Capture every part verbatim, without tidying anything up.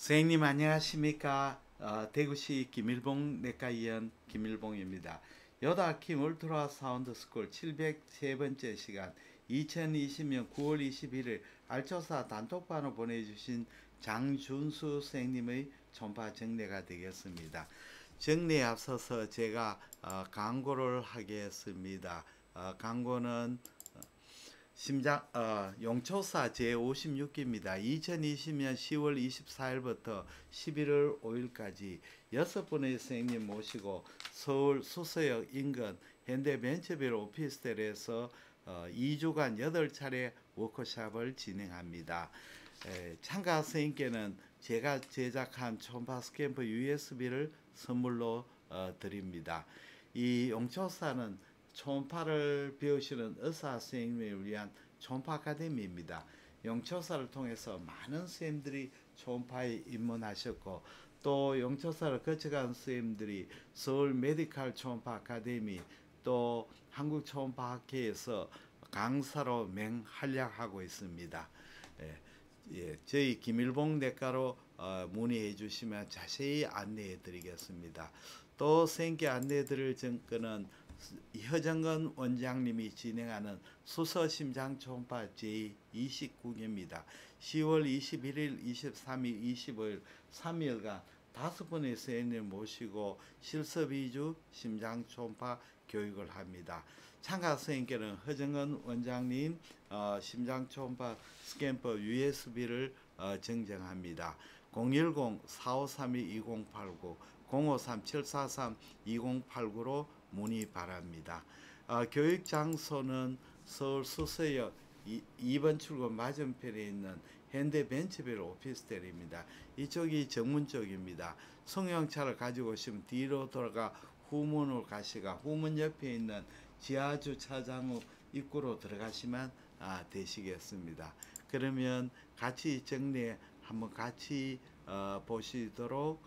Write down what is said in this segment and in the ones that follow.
선생님 안녕하십니까? 어, 대구시 김일봉 내과의원 김일봉입니다. 여다킴 울트라 사운드 스쿨 칠백삼 번째 시간 이천이십 년 구월 이십일일 알조사 단톡방으로 보내주신 장준수 선생님의 전파 정례가 되겠습니다. 정례에 앞서서 제가 어, 광고를 하겠습니다. 어, 광고는 심장 어, 용초사 제오십육 기입니다. 이천이십 년 시월 이십사일부터 십일월 오일까지 여섯 분의 선생님 모시고 서울 수서역 인근 현대벤처빌 오피스텔에서 어, 이 주간 여덟 차례 워크숍을 진행합니다. 에, 참가 선생님께는 제가 제작한 초음파 스캠프 유에스비를 선물로 어, 드립니다. 이 용초사는 초음파를 배우시는 의사 선생님을 위한 초음파 아카데미입니다. 용초사를 통해서 많은 선생님들이 초음파에 입문하셨고 또 용초사를 거쳐간 선생님들이 서울 메디칼 초음파 아카데미 또 한국 초음파학회에서 강사로 맹활약하고 있습니다. 예, 예, 저희 김일봉 내과로 어, 문의해 주시면 자세히 안내해 드리겠습니다. 또 선생님께 안내해 드릴 정권은 허정근 원장님이 진행하는 수서심장 초음파 제이십구 기입니다. 시월 이십일일, 이십삼일, 이십오일 삼 일간 다섯 분의 선생님 모시고 실습 이 주 심장 초음파 교육을 합니다. 참가 선생님께는 허정근 원장님 어, 심장 초음파 스캔법 유에스비를 어, 증정합니다. 공일공 사오삼이 이공팔구 공오삼 칠사삼 이공팔구로 문의 바랍니다. 어, 교육 장소는 서울 수서역 이 번 출구 맞은편에 있는 현대벤처빌 오피스텔입니다. 이쪽이 정문 쪽입니다. 승용차를 가지고 오시면 뒤로 돌아가 후문으로 가시가 후문 옆에 있는 지하주차장 입구로 들어가시면 아, 되시겠습니다. 그러면 같이 정례 한번 같이 어, 보시도록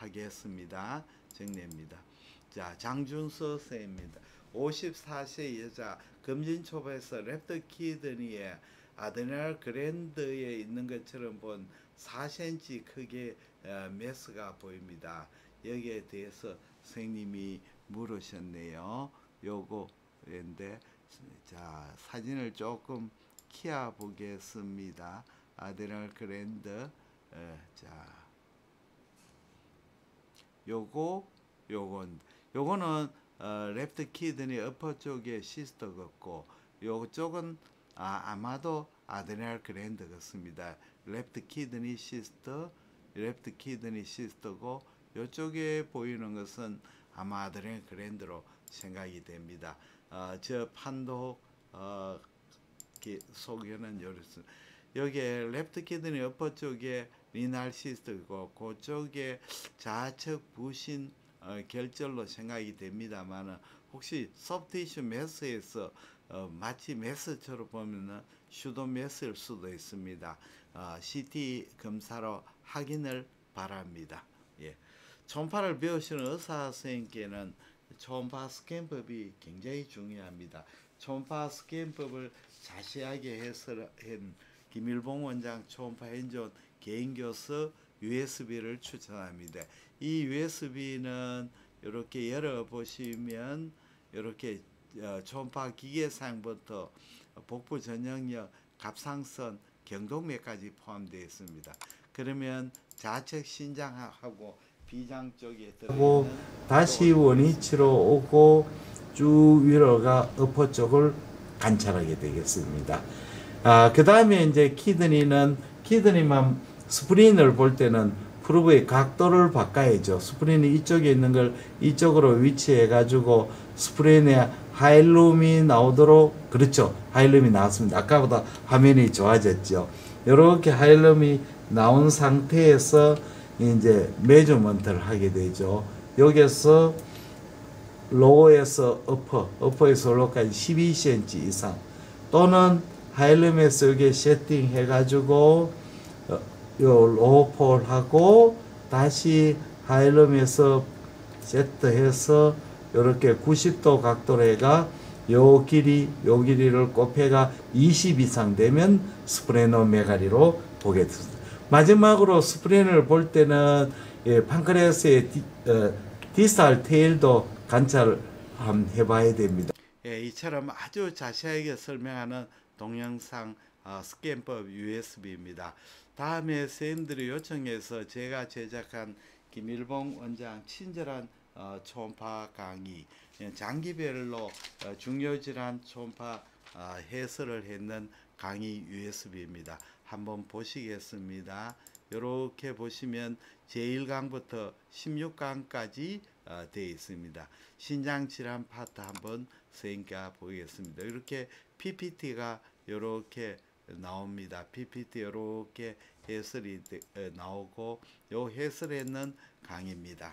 하겠습니다. 정례입니다. 자, 장준서 선생님입니다. 오십사 세 여자 검진초파에서 랩터 키드니에 아드레날 그랜드에 있는 것처럼 본 사 센티미터 크기의 어, 메스가 보입니다. 여기에 대해서 선생님이 물으셨네요. 요거인데 자, 사진을 조금 키워 보겠습니다. 아드레날 그랜드 어, 자, 요거 요건 요거는 어, 랩트 키드니 어퍼 쪽에 시스터 같고 요쪽은 아, 아마도 아드레날 그랜드 같습니다. 랩트 키드니 시스터 랩트 키드니 시스터고 요쪽에 보이는 것은 아마 아드레날 그랜드로 생각이 됩니다. 어, 저 판독 어, 소견은 요렇습니다. 여기에 랩트 키드니 어퍼 쪽에 리날 시스터고 그쪽에 좌측 부신 어, 결절로 생각이 됩니다만 혹시 소프티슈 메스에서 어, 마치 메스처럼 보면은 슈도 메스일 수도 있습니다. 어, 씨티 검사로 확인을 바랍니다. 예. 초음파를 배우시는 의사 선생님께는 초음파 스캔법이 굉장히 중요합니다. 초음파 스캔법을 자세하게 해설한 김일봉 원장 초음파 현존 개인교수 유에스비를 추천합니다. 이 유에스비는 이렇게 열어보시면 이렇게 어, 초음파 기계상부터 복부 전형력, 갑상선, 경동맥까지 포함되어 있습니다. 그러면 좌측 신장하고 비장 쪽에 들어오고 다시 원위치로 오고 쭉 위로가 어퍼 쪽을 관찰하게 되겠습니다. 아, 그 다음에 이제 키드니는 키드니만 스프린을 볼 때는 프루브의 각도를 바꿔야죠. 스프린이 이쪽에 있는 걸 이쪽으로 위치해 가지고 스프린에 하일룸이 나오도록 그렇죠. 하일룸이 나왔습니다. 아까보다 화면이 좋아졌죠. 이렇게 하일룸이 나온 상태에서 이제 메저먼트를 하게 되죠. 여기서 로우에서 어퍼, 어퍼에서 로우까지 십이 센티미터 이상 또는 하일룸에서 여기 세팅해 가지고 요 로우폴하고 다시 하일룸에서 세트해서 이렇게 구십 도 각도로 해가 요 길이 요 길이를 곱해가 이십 이상 되면 스프레노메가리로 보게 됩니다. 마지막으로 스프린을 볼 때는 예, 판크레아스의 디, 어, 디스탈 테일도 관찰 한번 해봐야 됩니다. 예, 이처럼 아주 자세하게 설명하는 동영상 어, 스캔법 유에스비입니다. 다음에 선생님들이 요청해서 제가 제작한 김일봉 원장 친절한 어, 초음파 강의, 예, 장기별로 어, 중요질환 초음파 어, 해설을 했는 강의 유에스비입니다. 한번 보시겠습니다. 이렇게 보시면 제일 강부터 십육 강까지 어, 되어 있습니다. 신장질환 파트 한번 선생님께 보겠습니다. 이렇게 피피티가 이렇게 나옵니다. 피피티 이렇게 해설이 되, 어, 나오고 요 해설에는 강의입니다.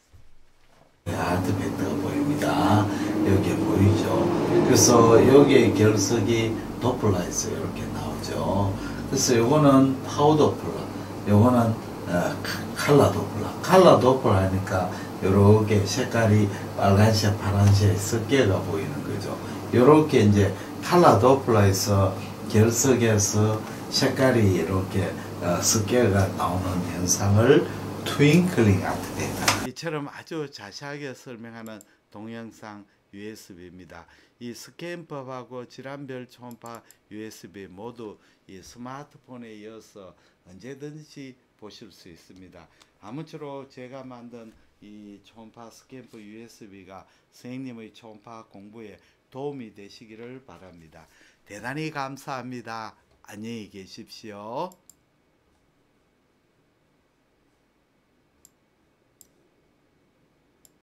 아트팩트가 보입니다. 여기 보이죠? 그래서 여기 결석이 도플러에서 이렇게 나오죠. 그래서 요거는 파우 도플러, 요거는 어, 칼라 도플러. 칼라 도플러 하니까 요렇게 색깔이 빨간색, 파란색 섞여가 보이는 거죠. 요렇게 이제 칼라 도플러에서 결석에서 색깔이 이렇게 어, 섞여가 나오는 현상을 트윙클링 아트팩트. 이처럼 아주 자세하게 설명하는 동영상 유에스비입니다. 이 스캔법하고 질환별 초음파 유에스비 모두 이 스마트폰에 이어서 언제든지 보실 수 있습니다. 아무쪼록 제가 만든 이 초음파 스캔법 유에스비가 선생님의 초음파 공부에 도움이 되시기를 바랍니다. 대단히 감사합니다. 안녕히 계십시오.